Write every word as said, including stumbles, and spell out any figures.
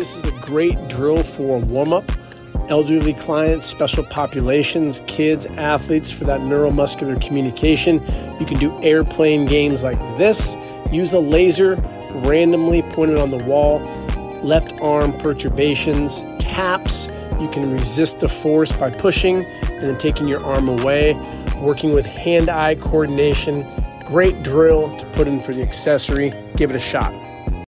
This is a great drill for warm-up. Elderly clients, special populations, kids, athletes for that neuromuscular communication. You can do airplane games like this. Use a laser, randomly point it on the wall. Left arm perturbations, taps. You can resist the force by pushing and then taking your arm away. Working with hand-eye coordination. Great drill to put in for the accessory. Give it a shot.